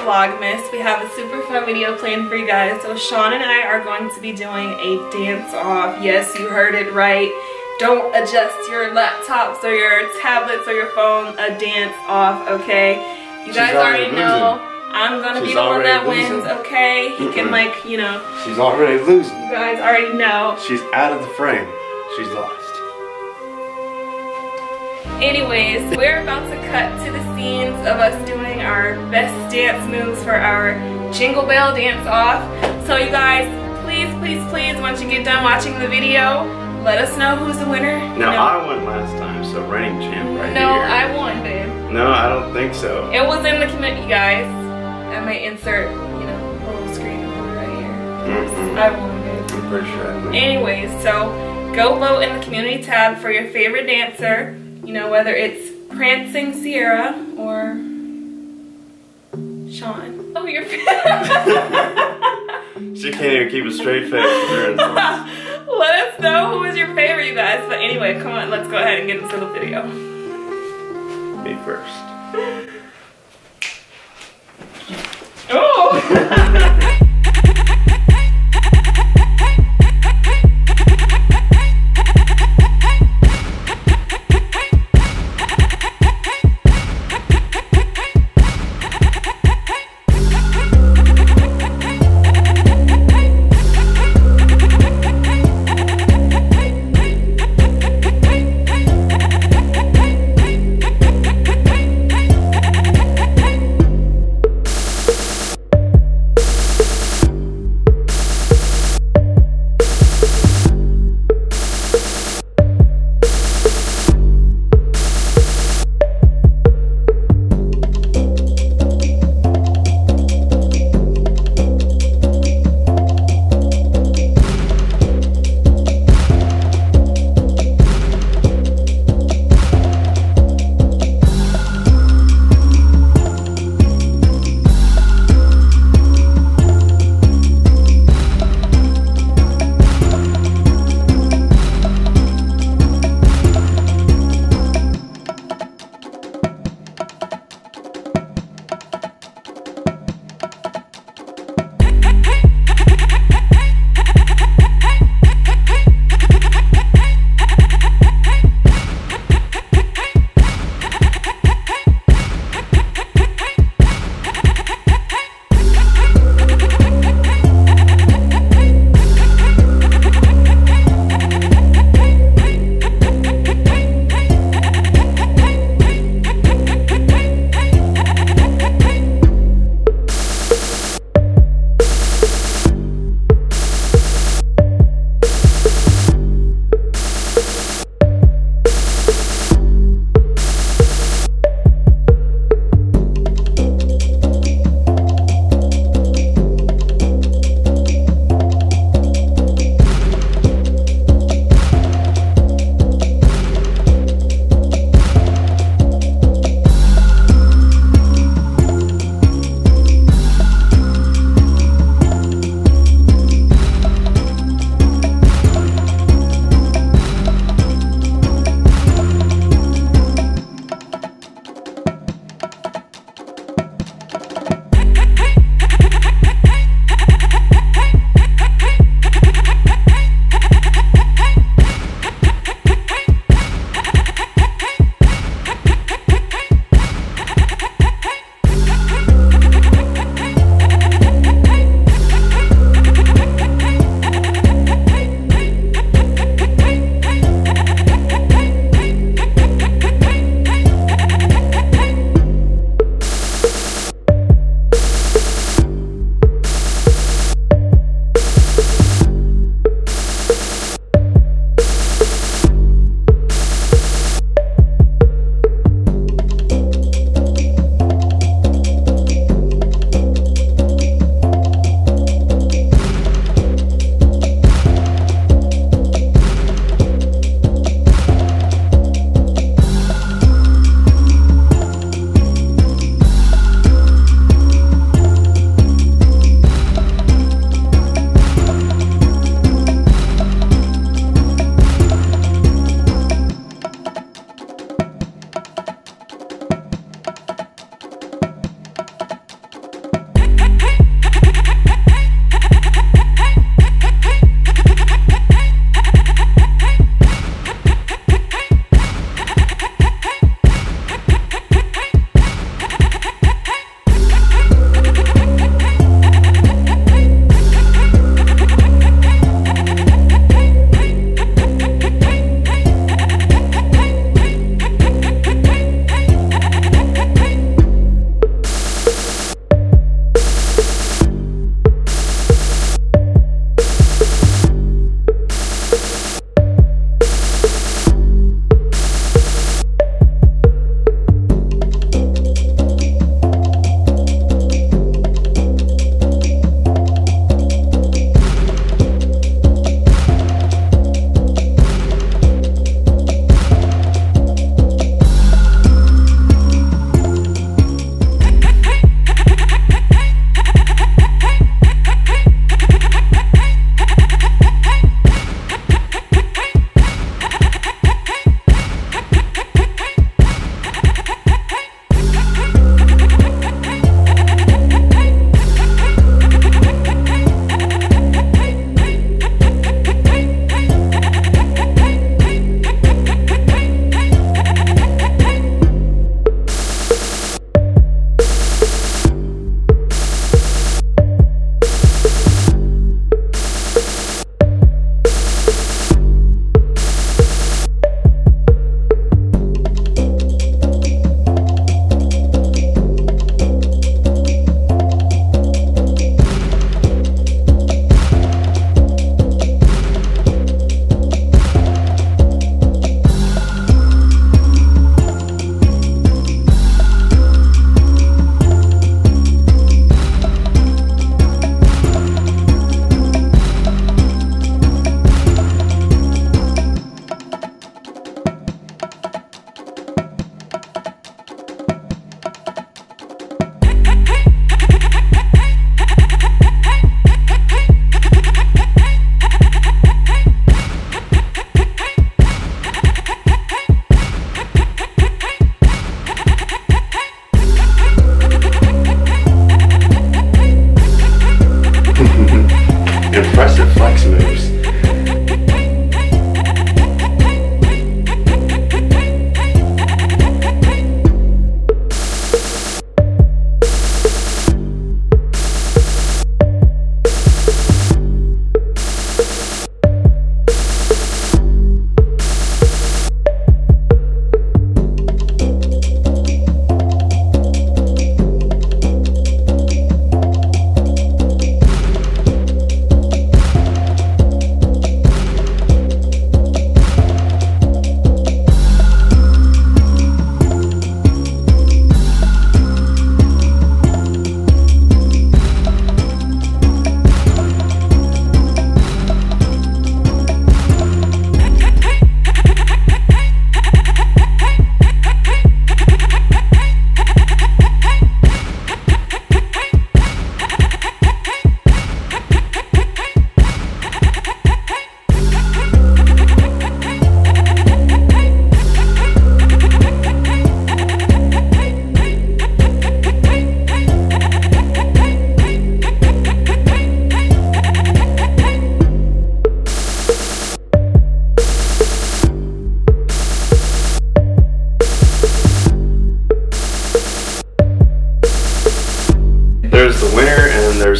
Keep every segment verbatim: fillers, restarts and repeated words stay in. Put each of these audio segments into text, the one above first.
Vlogmas. We have a super fun video planned for you guys. So Sean and I are going to be doing a dance off. Yes, you heard it right. Don't adjust your laptops or your tablets or your phone. A dance off, okay? You She's guys already, already know I'm gonna She's be the one that losing. wins, okay? He Mm-mm. can, like, you know. She's already losing. You guys already know. She's out of the frame. She's lost. Anyways, we're about to cut to the scenes of us doing our best dance moves for our Jingle Bell dance off. So you guys, please, please, please, once you get done watching the video, let us know who's the winner. Now, no. I won last time, so reigning champ right no, here. No, I won, babe. No, I don't think so. It was in the community, guys. I might insert, you know, a little screen right here. Mm-mm. I won, babe. I'm pretty sure I won. Anyways, so go vote in the community tab for your favorite dancer. You know, whether it's Prancing Sierra or Sean. Oh, your She can't even keep a straight face with her insults. Let us know who is your favorite, you guys. But anyway, come on, let's go ahead and get into the video. Me first. Oh!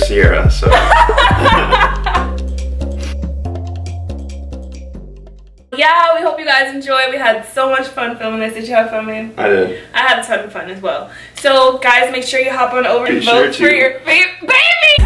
Sierra, so. Yeah, we hope you guys enjoy. We had so much fun filming this. Did you have fun, man? I did. I had a ton of fun as well. So, guys, make sure you hop on over Be and sure vote to. for your favorite baby.